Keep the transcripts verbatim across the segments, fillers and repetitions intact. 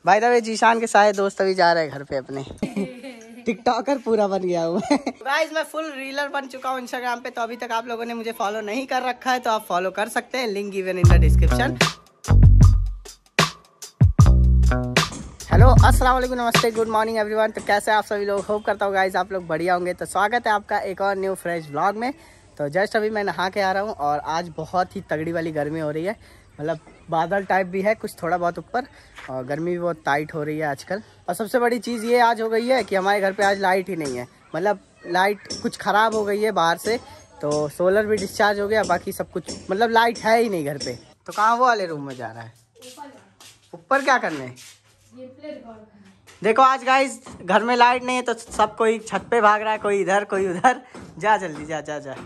भाई the way Zeeshan के सारे दोस्त अभी जा रहे हैं घर पे अपने। टिकटॉकर पूरा बन गया हूँ गाइस, मैं फुल रीलर बन चुका हूँ इंस्टाग्राम पे। तो अभी तक आप लोगों ने मुझे फॉलो नहीं कर रखा है तो आप फॉलो कर सकते हैं, link given in the description. Hello, अस्सलाम वालेकुम, नमस्ते, गुड मॉर्निंग एवरीवन। तो कैसे आप सभी लोग? होप करता हूँ गाइस आप लोग बढ़िया होंगे। तो स्वागत है आपका एक और न्यू फ्रेश व्लॉग में। तो जस्ट अभी मैं नहा के आ रहा हूँ और आज बहुत ही तगड़ी वाली गर्मी हो रही है। मतलब बादल टाइप भी है कुछ थोड़ा बहुत ऊपर, और गर्मी भी बहुत टाइट हो रही है आजकल। और सबसे बड़ी चीज़ ये आज हो गई है कि हमारे घर पे आज लाइट ही नहीं है। मतलब लाइट कुछ ख़राब हो गई है बाहर से, तो सोलर भी डिस्चार्ज हो गया, बाकी सब कुछ मतलब लाइट है ही नहीं घर पे। तो कहाँ वो वाले रूम में जा रहा है? ऊपर क्या करने? देखो आज गाइस घर में लाइट नहीं है तो सब कोई छत पे भाग रहा है, कोई इधर कोई उधर। जा जल्दी जा जा जा।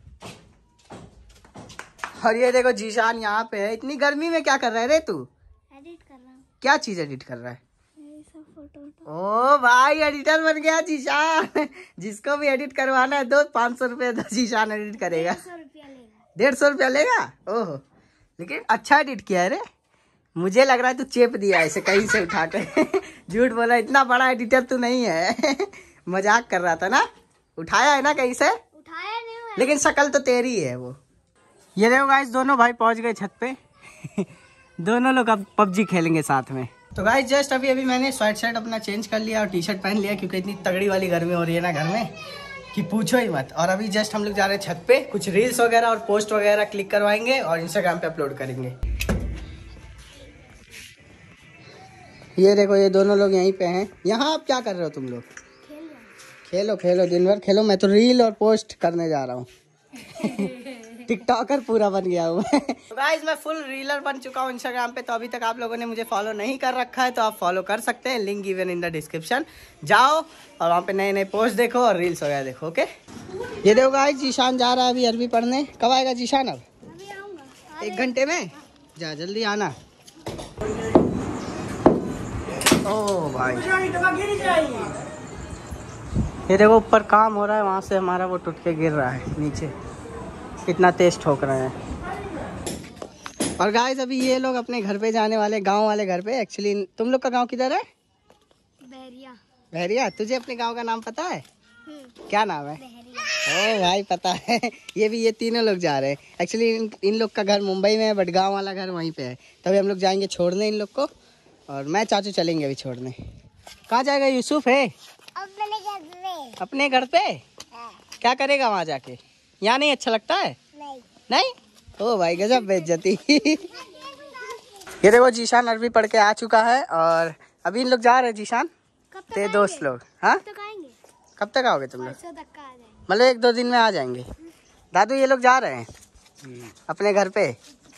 और ये देखो जीशान यहाँ पे है। इतनी गर्मी में क्या कर रहा है रे तू? एडिट कर रहा हूँ। क्या चीज एडिट कर रहा है? फोटो। ओ भाई एडिटर बन गया जीशान। जिसको भी एडिट करवाना है दो पाँच सौ रुपये दो, जीशान एडिट करेगा। डेढ़ सौ रुपया लेगा। ओहो, लेकिन अच्छा एडिट किया है रे। मुझे लग रहा है तू चेप दिया ऐसे कहीं से उठा के। झूठ बोला, इतना बड़ा एडिटर तू नहीं है। मजाक कर रहा था ना? उठाया है ना कहीं से? उठाया नहीं है। लेकिन शक्ल तो तेरी है वो। ये देखो गाइस दोनों भाई पहुंच गए छत पे। दोनों लोग अब पबजी खेलेंगे साथ में। तो गाइस जस्ट अभी अभी मैंने स्वेट शर्ट अपना चेंज कर लिया और टी शर्ट पहन लिया, क्योंकि इतनी तगड़ी वाली गर्मी हो रही है ना घर में कि पूछो ही मत। और अभी जस्ट हम लोग जा रहे हैं छत पे, कुछ रील्स वगैरह और पोस्ट वगैरह क्लिक करवाएंगे और इंस्टाग्राम पे अपलोड करेंगे। ये देखो ये दोनों लोग यहीं पे हैं। यहाँ आप क्या कर रहे हो तुम लोग? खेलो खेलो, दिन भर खेलो। मैं तो रील और पोस्ट करने जा रहा हूँ। टिकटॉकर पूरा बन गया हूँ। तो गाइस मैं फुल रीलर बन चुका हूँ इंस्टाग्राम पे। तो अभी तक आप लोगों ने मुझे फॉलो नहीं कर रखा है तो आप फॉलो कर सकते हैं, link given in the description. जाओ और वहाँ पे नए नए पोस्ट देखो और रील्स वगैरह देखो। ओके, ये देखो गाइस जीशान जा रहा है अभी अरबी पढ़ने। कब आएगा जीशान? अब अभी आऊंगा। एक घंटे में। जा जल्दी आना। ओ भाई ये देखो ऊपर काम हो रहा है, वहाँ से हमारा वो टूट के गिर रहा है नीचे। कितना तेज ठोक रहे हैं। और गाइस अभी ये लोग अपने घर पे जाने वाले, गांव वाले घर पे। एक्चुअली तुम लोग का गांव किधर है? बहरिया। बहरिया। तुझे अपने गांव का नाम पता है? क्या नाम है? ओ भाई पता है। ये भी ये तीनों लोग जा रहे हैं। एक्चुअली इन, इन लोग का घर मुंबई में है, बट गाँव वाला घर वहीं पे है। तभी हम लोग जाएंगे छोड़ने इन लोग को, और मैं चाचू चलेंगे अभी छोड़ने। कहाँ जाएगा यूसुफ? है अपने घर पे। क्या करेगा वहाँ जाके? यहाँ नहीं अच्छा लगता है? नहीं, नहीं? ओ भाई गजब बेइज्जती। ये देखो जीशान अरबी पढ़ के आ चुका है और अभी इन लोग जा रहे हैं। जीशान तेरे दोस्त लोग। हाँ कब तक आओगे तुम लोग? मतलब एक दो दिन में आ जाएंगे। दादू ये लोग जा रहे हैं अपने घर पे।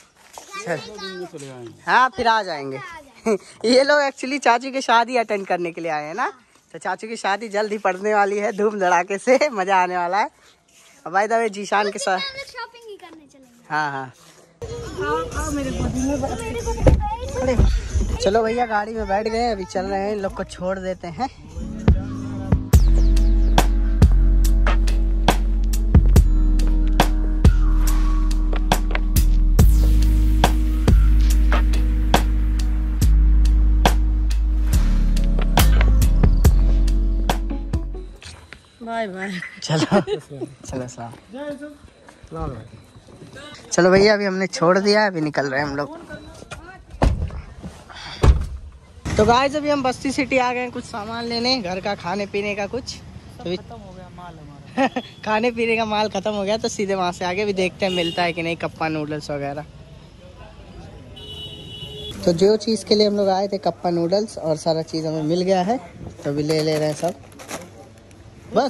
हाँ फिर आ जाएंगे। ये लोग एक्चुअली चाचू की शादी अटेंड करने के लिए आए हैं ना। तो चाचू की शादी जल्द ही पड़ने वाली है, धूम धड़ाके से मजा आने वाला है। और भाई द वे जीशान के साथ शॉपिंग ही करने चलेंगे। हाँ हाँ चलो भैया गाड़ी में बैठ गए, अभी चल रहे हैं, इन लोग को छोड़ देते हैं। Bye bye. चलो चलो सलाम। चलो भैया अभी हमने छोड़ दिया है, अभी निकल रहे हैं हम लोग। तो गाइस अभी हम बस्ती सिटी आ गए हैं कुछ सामान लेने, घर का खाने पीने का कुछ। तो खत्म हो गया माल हमारा। खाने पीने का माल खत्म हो गया, तो सीधे वहाँ से आगे भी देखते हैं मिलता है कि नहीं कप्पा नूडल्स वगैरह। तो जो चीज़ के लिए हम लोग आए थे कप्पा नूडल्स और सारा चीज़ हमें मिल गया है, तो अभी ले ले रहे हैं सब बस।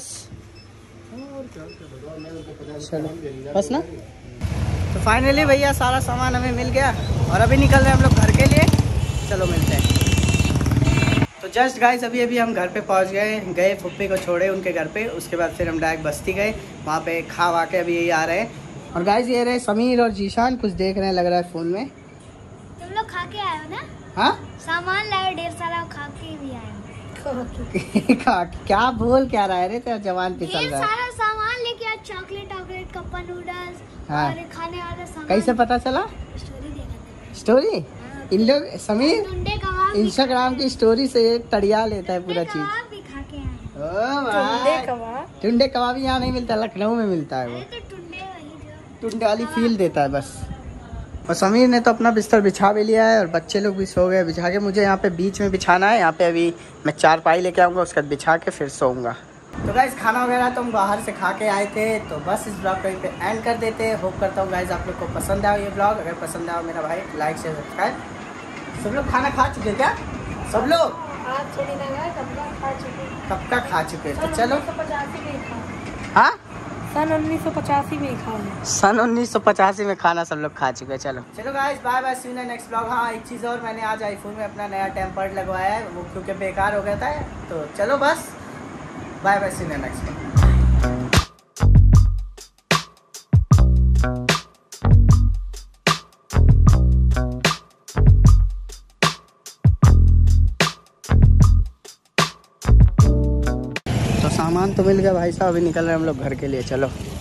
चलो बस ना। तो फाइनली भैया सारा सामान हमें मिल गया और अभी निकल रहे हैं हम लोग घर के लिए। चलो मिलते हैं। तो जस्ट गाइस अभी अभी हम घर पे पहुंच गए गए फुप्पी को छोड़े उनके घर पे। उसके बाद फिर हम डायरेक्ट बस्ती गए, वहाँ पे खा वा के अभी यही आ रहे हैं। और गाइस ये रहे समीर और जीशान, कुछ देख रहे हैं लग रहा है फ़ोन में। तुम लोग खा के आए हो ना? हाँ सामान लाए ढेर सारा, खा के भी आए हो। क्या बोल क्या रहा है रे तेरा जवान फिसल रहा है। सारा सामान लेके आज, चॉकलेट चॉकलेट कप्पा नूडल्स। हाँ। और खाने वाला सामान। कैसे पता चला? स्टोरी देखा था। स्टोरी? इन लोग समीर इंस्टाग्राम की स्टोरी से एक तड़िया लेता है पूरा चीज। कबाब भी खा के आए हैं। ओ भाई टुंडे कबाब यहाँ नहीं मिलता, लखनऊ में मिलता है वो। तो टुंडे वही जो टुंडे वाली फील देता है बस। और समीर ने तो अपना बिस्तर बिछा भी लिया है और बच्चे लोग भी सो गए बिछा के। मुझे यहाँ पे बीच में बिछाना है, यहाँ पे अभी मैं चार पाई लेके आऊँगा, उसके बाद बिछा के फिर सोऊंगा। तो गाइस खाना वगैरह तो हम बाहर से खा के आए थे, तो बस इस ब्लॉग को यहीं पे एंड कर देते हैं। होप करता हूँ गाइस आप लोग को पसंद आया ये ब्लॉग। अगर पसंद आया मेरा भाई लाइक शेयर सब्सक्राइब। सब लोग खाना खा चुके क्या? सब लोग कब का खा चुके? तो चलो हाँ सन उन्नीस सौ पचासी में खाना सन उन्नीस सौ पचासी में खाना सब लोग खा चुके हैं। चलो चलो guys bye bye, see you next blog. हाँ एक चीज़ और, मैंने आज आईफोन में अपना नया टेम्पर्ड लगवाया है, वो क्योंकि बेकार हो गया था। तो चलो बस bye bye, see you next blog. सामान तो मिल गया भाई साहब, अभी निकल रहे हैं हम लोग घर के लिए। चलो।